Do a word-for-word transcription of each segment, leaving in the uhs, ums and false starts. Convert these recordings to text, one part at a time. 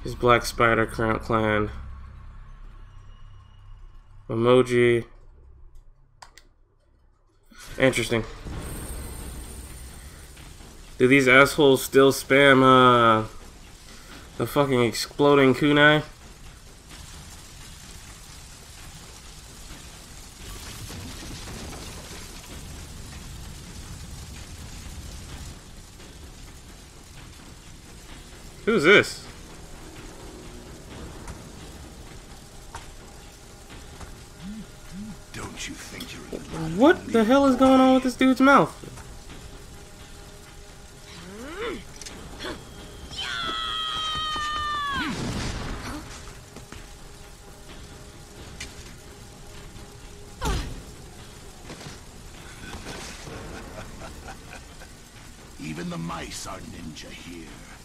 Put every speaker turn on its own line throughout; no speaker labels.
His Black Spider current clan. Emoji. Interesting. Do these assholes still spam uh the fucking exploding kunai? Who's this?
Don't you think you're a
What the hell is going on with this dude's mouth?
Even the mice are ninja here.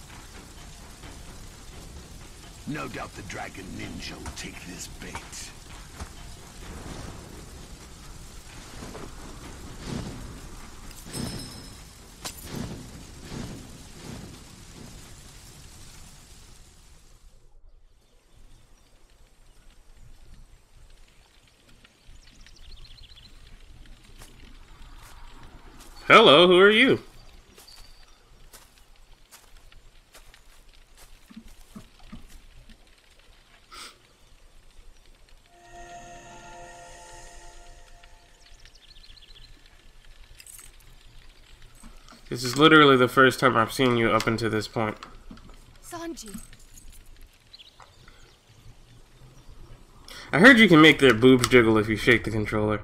No doubt the dragon ninja will take this bait.
Hello, who are you? This is literally the first time I've seen you up until this point.
Sanji.
I heard you can make their boobs jiggle if you shake the controller.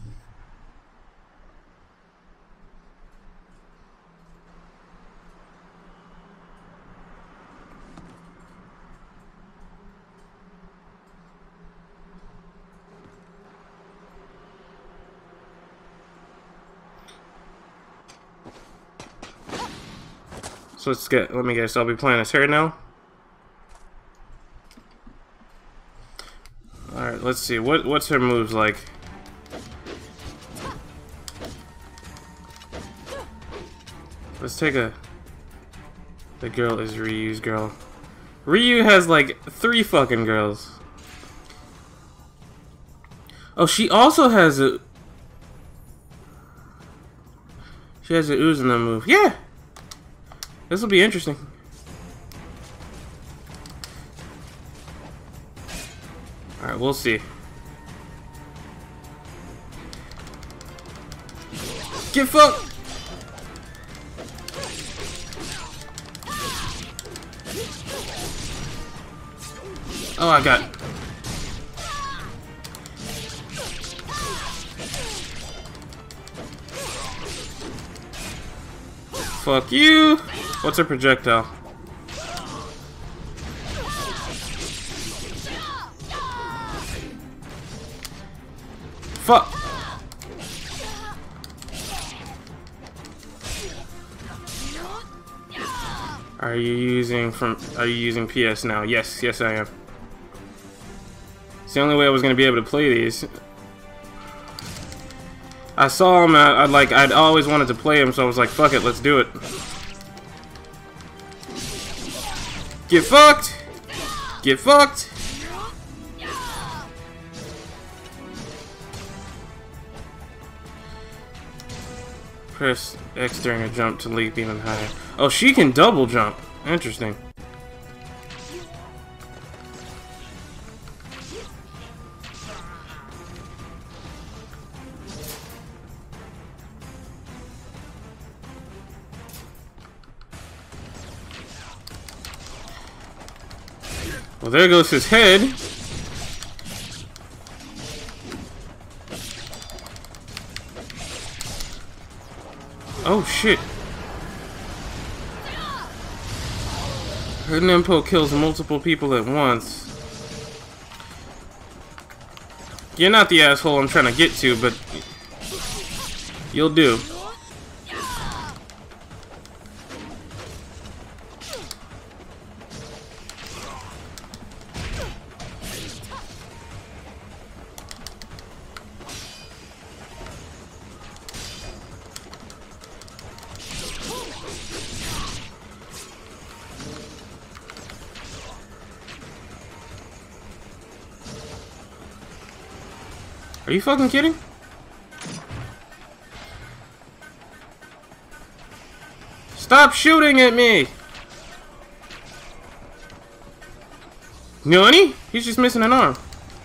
So let's get, let me guess, I'll be playing as her now? Alright, let's see, what what's her moves like? Let's take a... The girl is Ryu's girl. Ryu has like three fucking girls. Oh, she also has a... She has a Uzuna move. Yeah! This will be interesting. Alright, we'll see. Get fucked! Oh, I got... Fuck you! What's her projectile? Fuck! Are you using from are you using P S now? Yes, yes I am. It's the only way I was gonna be able to play these. I saw him, I, I'd like I'd always wanted to play him, so I was like, fuck it, let's do it. Get fucked! Get fucked! Press X during a jump to leap even higher. Oh, she can double jump. Interesting. Well, there goes his head. Oh shit. Her Nimpo kills multiple people at once. You're not the asshole I'm trying to get to, but you'll do. Are you fucking kidding? Stop shooting at me! Nani? He's just missing an arm.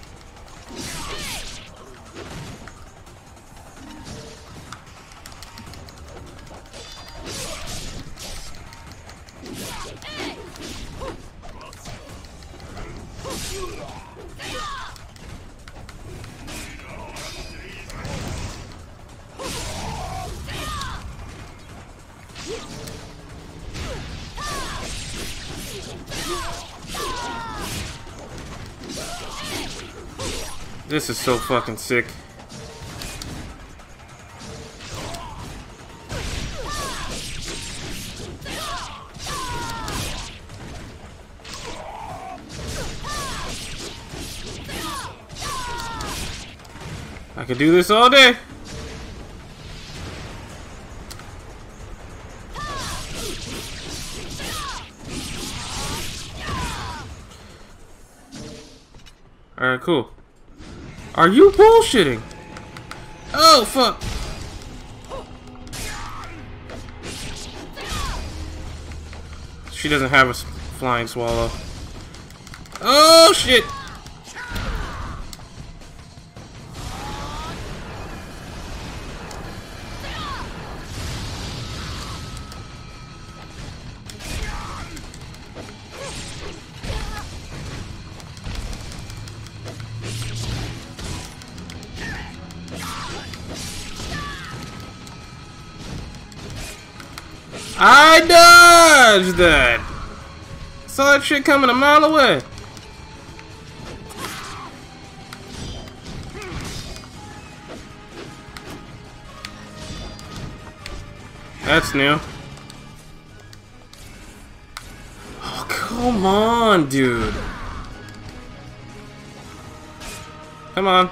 This is so fucking sick. I could do this all day. Alright, cool. Are you bullshitting? Oh, fuck. She doesn't have a flying swallow. Oh, shit. I dodged that! Saw that shit coming a mile away. That's new. Oh, come on, dude. Come on.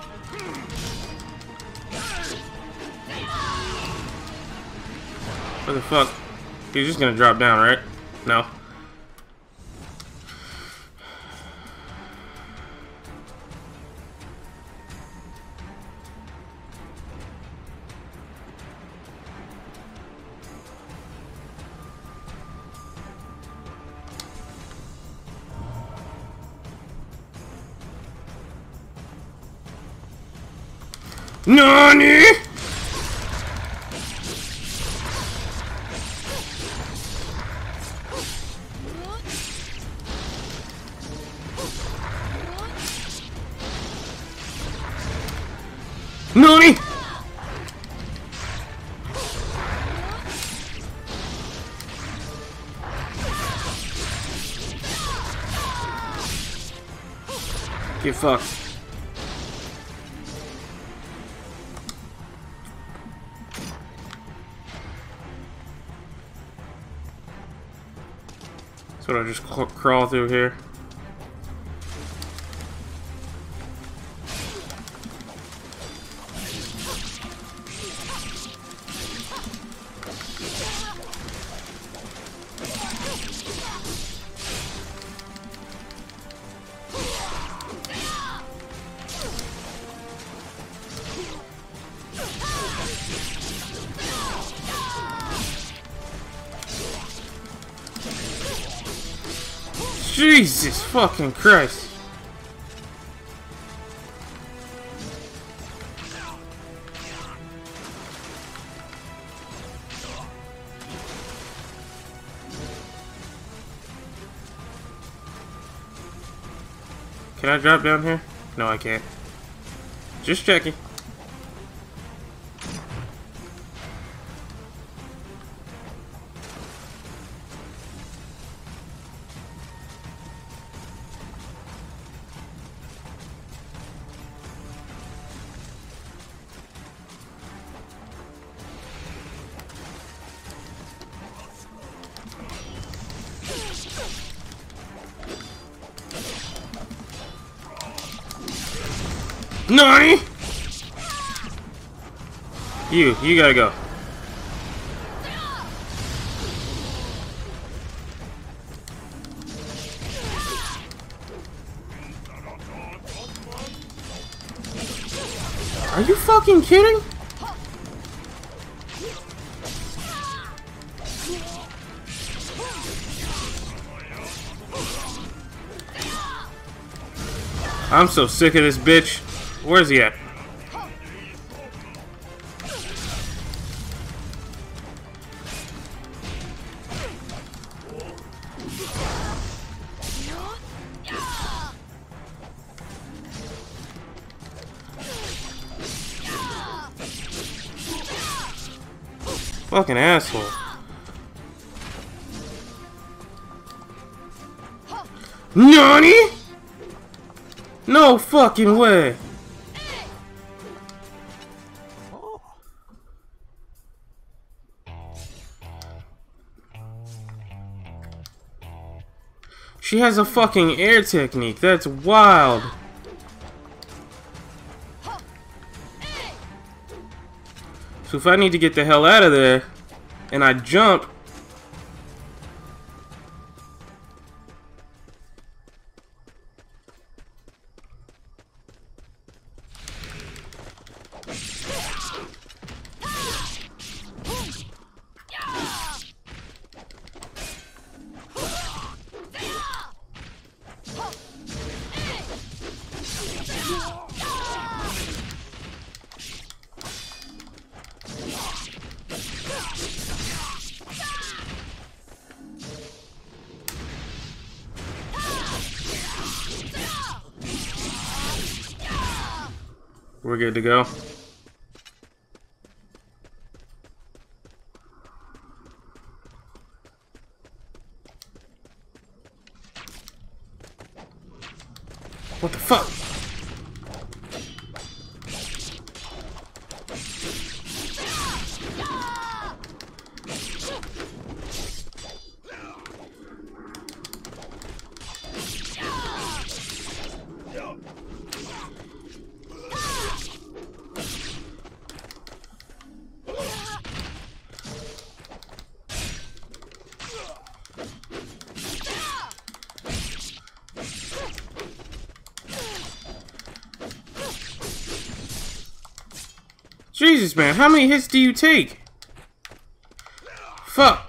What the fuck? He's just gonna drop down, right? No. NANI?! NANI?! Get fucked. So I just crawl through here. Jesus fucking Christ. Can I drop down here? No, I can't. Just checking. NANI?! You, you gotta go. Are you fucking kidding? I'm so sick of this bitch. Where's he at? Fucking asshole. NANI?! No fucking way! She has a fucking air technique. That's wild. So if I need to get the hell out of there, and I jump, we're good to go. What the fuck? Jesus, man, how many hits do you take? Fuck.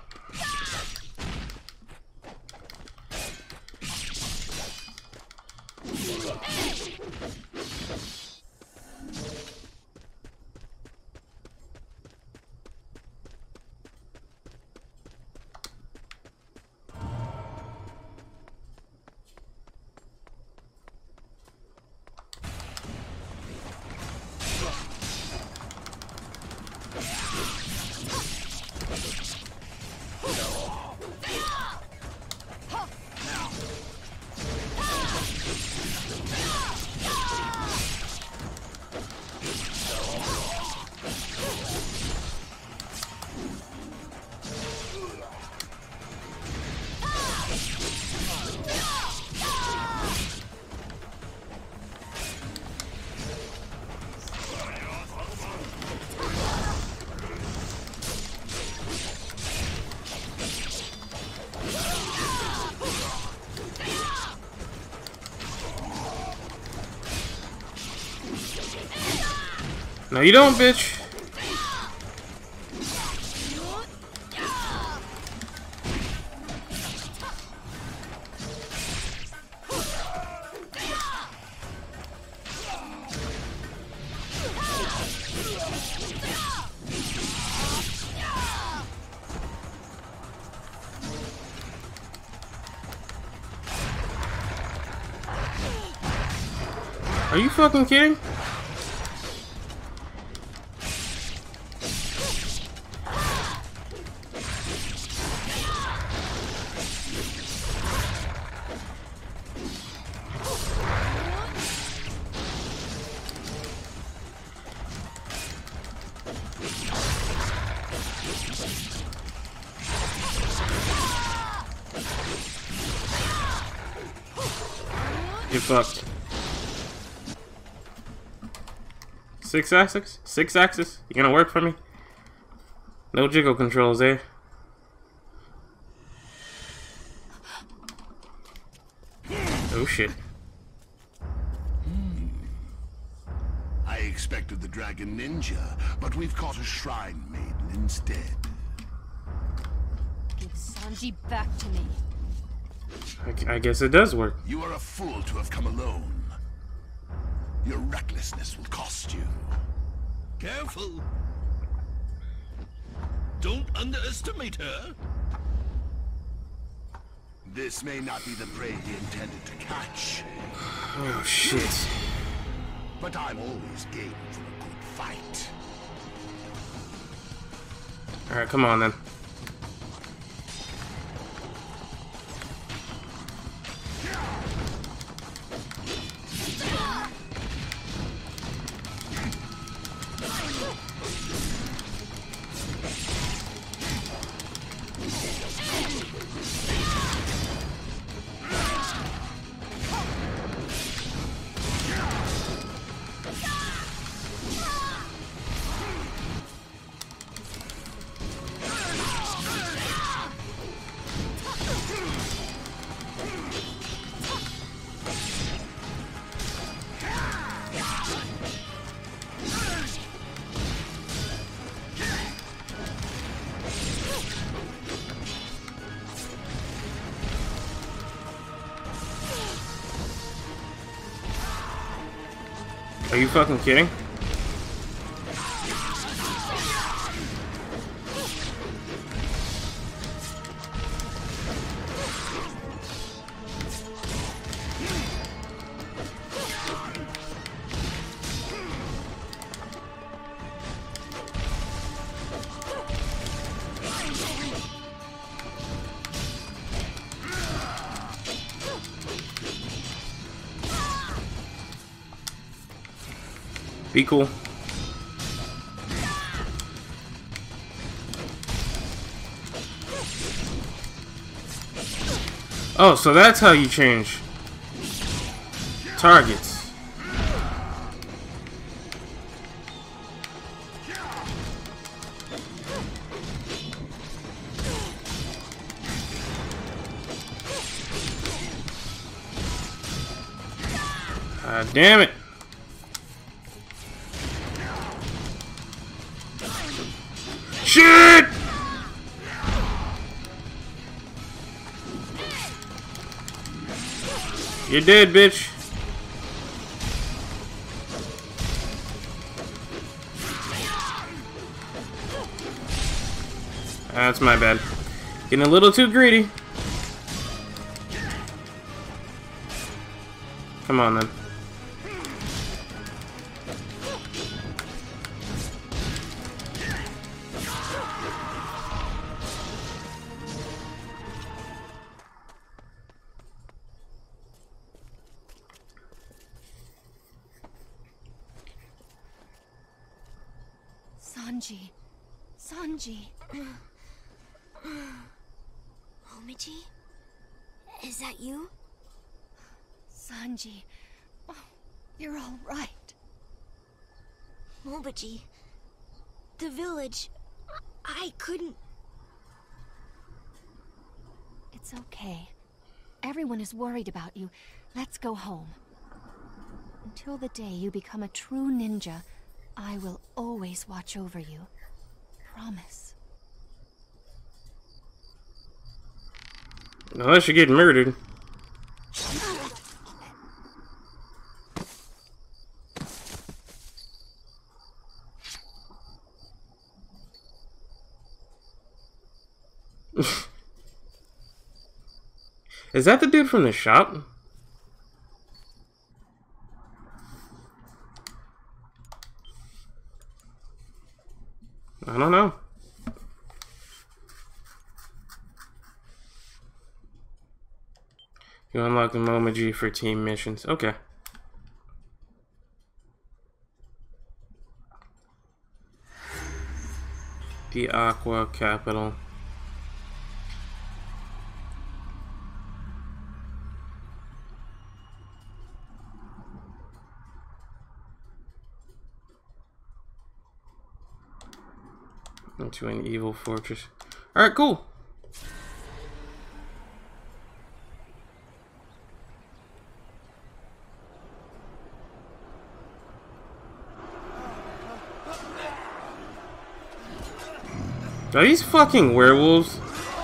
No, you don't, bitch. Are you fucking kidding? You're fucked. Six axis? Six axis? You gonna work for me? No jiggle controls, eh? Oh shit.
I expected the Dragon Ninja, but we've caught a Shrine Maiden instead.
Give Sanji back to me.
I, I guess it does work.
You are a fool to have come alone. Your recklessness will cost you.
Careful. Don't underestimate her.
This may not be the prey he intended to catch.
Oh shit.
But I'm always game for a good fight.
Alright, come on then. Are you fucking kidding? Be cool. Oh, so that's how you change targets. Ah, damn it. Shit! You're dead, bitch. That's my bad. Getting a little too greedy. Come on, then.
Sanji. Sanji.
Momiji? Is that you?
Sanji. Oh, you're all right.
Momiji. The village. I couldn't...
It's okay. Everyone is worried about you. Let's go home. Until the day you become a true ninja, I will always watch over you. Promise.
Unless you get murdered. Is that the dude from the shop? I don't know. You unlock the Momiji for team missions. Okay. The Aqua Capital. Into an evil fortress. Alright, cool. Are these fucking werewolves?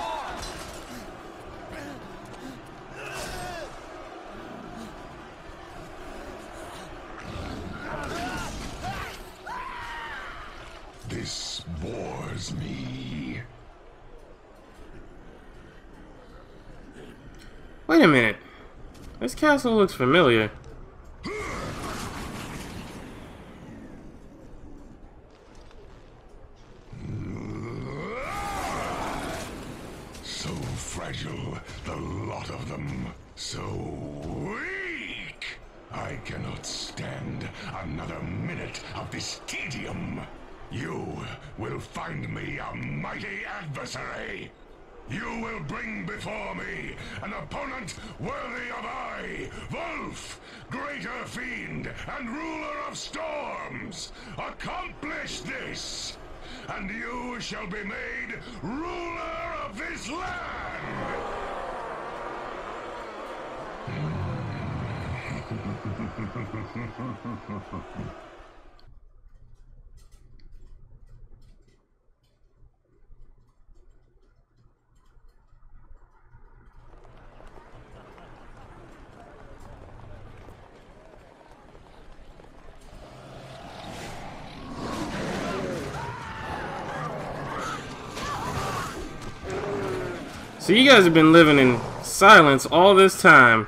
This bores me.
Wait a minute. This castle looks familiar.
So fragile, the lot of them. So weak. I cannot stand another minute of this tedium. You will find me a mighty adversary. You will bring before me an opponent worthy of I, Wolf, greater fiend and ruler of storms. Accomplish this, and you shall be made ruler of this land.
So you guys have been living in silence all this time.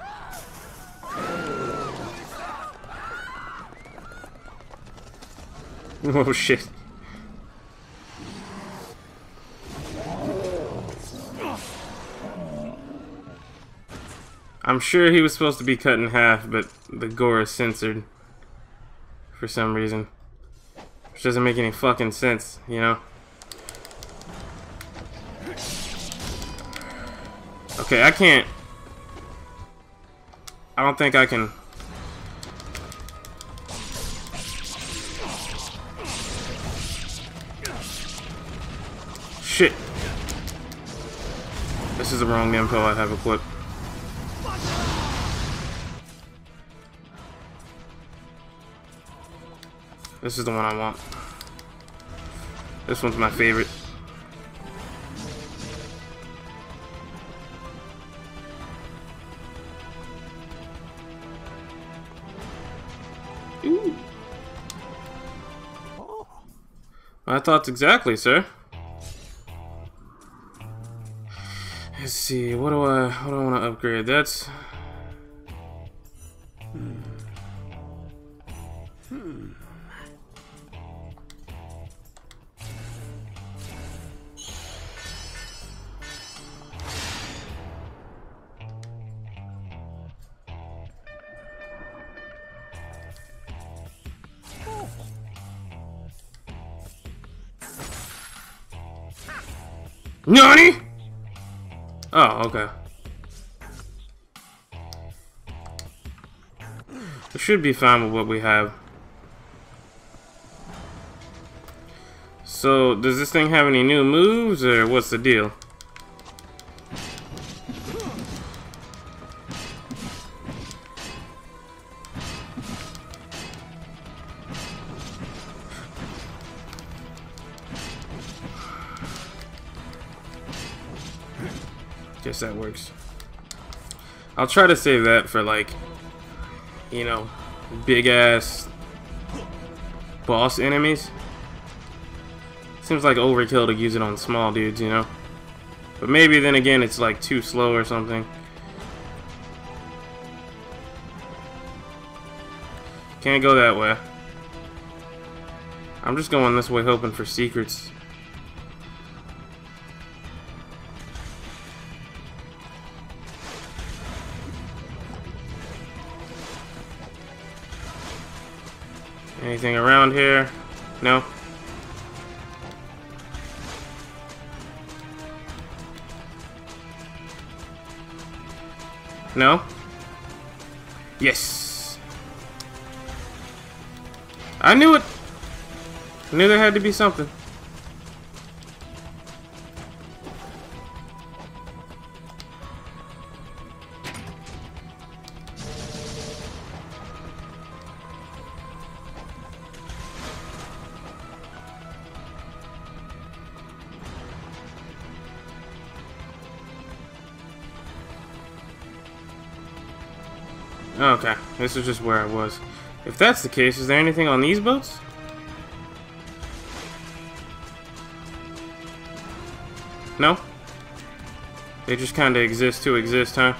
Oh shit. I'm sure he was supposed to be cut in half, but the gore is censored for some reason. Which doesn't make any fucking sense, you know? Okay, I can't. I don't think I can. Shit. This is the wrong info I have equipped. This is the one I want. This one's my favorite. Ooh. My thoughts exactly, sir. Let's see, what do I what do I want to upgrade? That's hmm. Hmm. Nani? Oh, okay. We should be fine with what we have. So, does this thing have any new moves, or what's the deal? Guess that works. I'll try to save that for, like, you know, big ass boss enemies. Seems like overkill to use it on small dudes, you know. But maybe then again it's like too slow or something. Can't go that way. I'm just going this way hoping for secrets. Anything around here? No? No? Yes! I knew it! I knew there had to be something. Okay, this is just where I was. If that's the case, is there anything on these boats? No? They just kind of exist to exist, huh?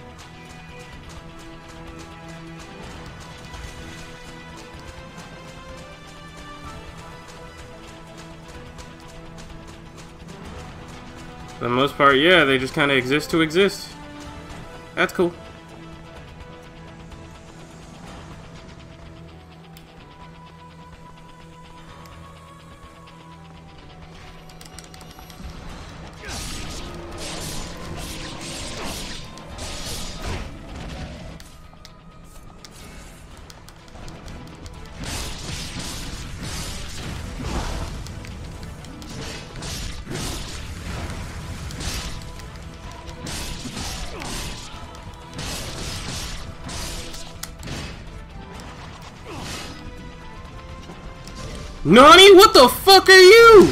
For the most part, yeah, they just kind of exist to exist. That's cool. Nani, what the fuck are you?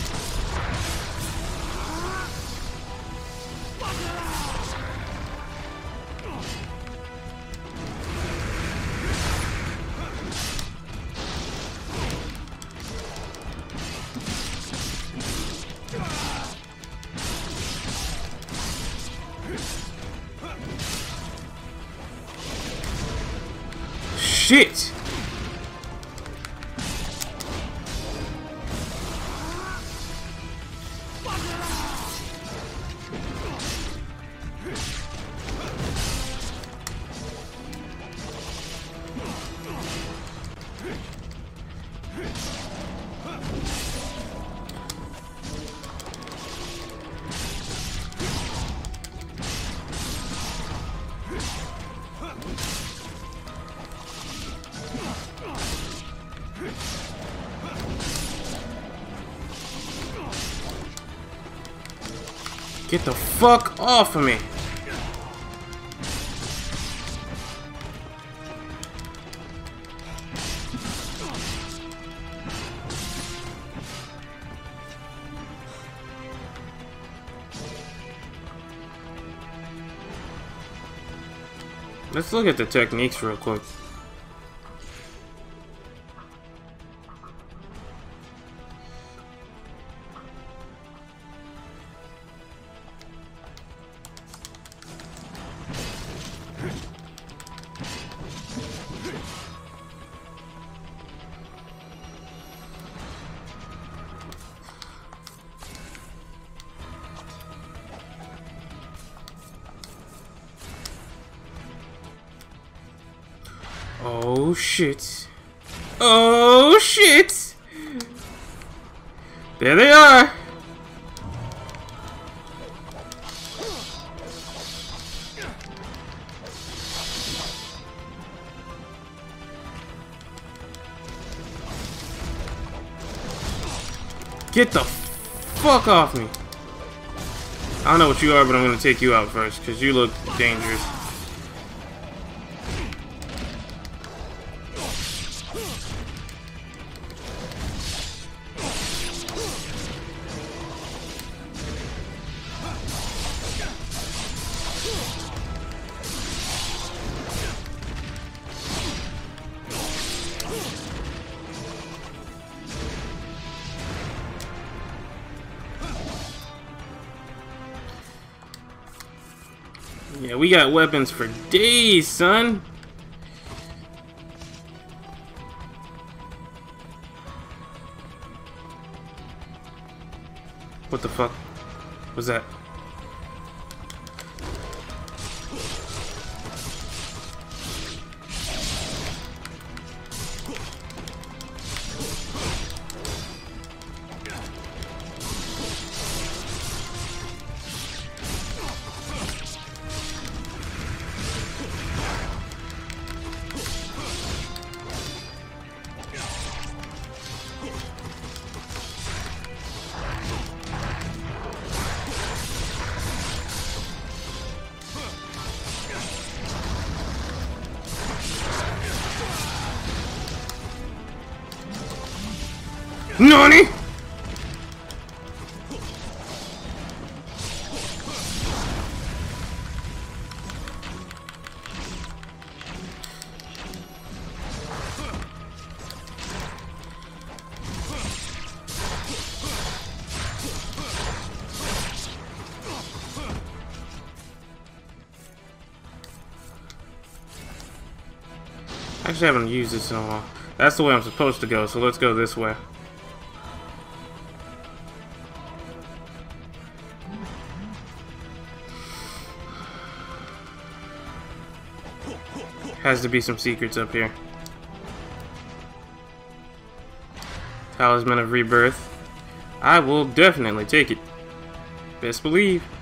Shit. Get the fuck off of me. Let's look at the techniques real quick. Oh shit. Oh shit. There they are. Get the fuck off me. I don't know what you are, but I'm gonna take you out first, because you look dangerous. Yeah, we got weapons for days, son. What the fuck was that? Nani? I actually haven't used this in a while. That's the way I'm supposed to go, so let's go this way. Has to be some secrets up here. Talisman of Rebirth. I will definitely take it. Best believe.